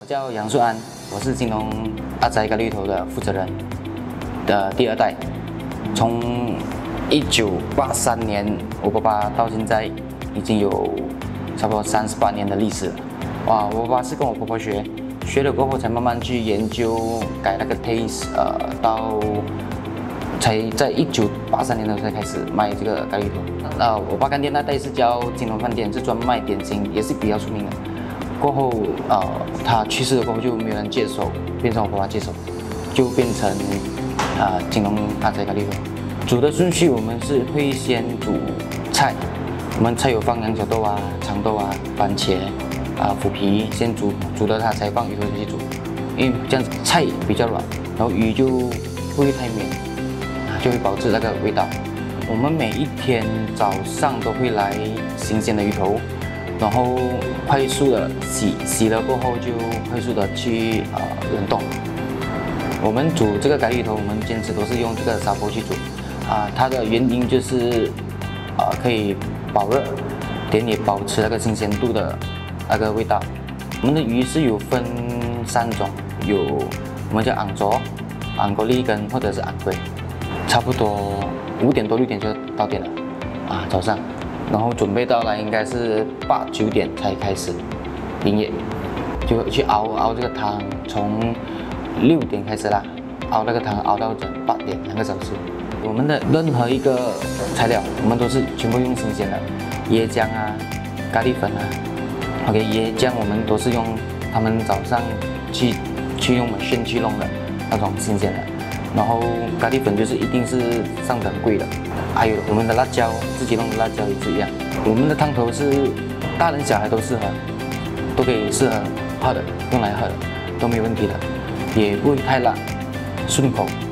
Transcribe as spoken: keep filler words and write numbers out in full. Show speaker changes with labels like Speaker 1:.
Speaker 1: 叫杨树安，我是金龙阿宅咖喱头的负责人的第二代。从一九八三年我爸爸到现在已经有差不多三十八年的历史了。哇，我爸爸是跟我婆婆学，学了过后才慢慢去研究改那个 taste， 呃，到才在一九八三年的时候才开始卖这个咖喱头。呃，我爸干爹那代是叫金龙饭店，是专卖点心，也是比较出名的。 过后，呃，他去世了过后就没有人接手，变成我爸爸接手，就变成啊、呃、金龙阿宅咖喱头。煮的顺序我们是会先煮菜，我们菜有放羊角豆啊、长豆啊、番茄啊、腐皮，先煮，煮了它才放鱼头进去煮，因为这样子菜比较软，然后鱼就不会太绵，就会保持那个味道。我们每一天早上都会来新鲜的鱼头。 然后快速的洗，洗了过后就快速的去呃冷冻。我们煮这个咖喱头，我们坚持都是用这个砂锅去煮，啊、呃，它的原因就是啊、呃、可以保热，点也保持那个新鲜度的那个味道。我们的鱼是有分三种，有我们叫昂卓、昂格利根或者是昂龟，差不多五点多六点就到店了，啊早上。 然后准备到来应该是八九点才开始营业，就去熬熬这个汤，从六点开始啦，熬那个汤熬到整八点两个小时。我们的任何一个材料，我们都是全部用新鲜的，椰浆啊、咖喱粉啊。OK， 椰浆我们都是用他们早上去去用machine去弄的那种新鲜的，然后咖喱粉就是一定是上等贵的。 还有我们的辣椒，自己弄的辣椒也是一样。我们的汤头是大人小孩都适合，都可以适合喝的，用来喝的都没有问题的，也不会太辣，顺口。